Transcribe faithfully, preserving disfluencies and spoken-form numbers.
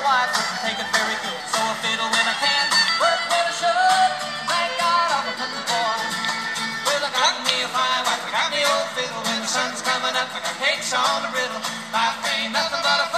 wife wouldn't take it very good. So I fiddle when I can, work when I should. Thank God I'm a country boy. Well, I got me a fine wife, I got me old fiddle. When the sun's coming up, I got cakes on the griddle. Life ain't nothing but a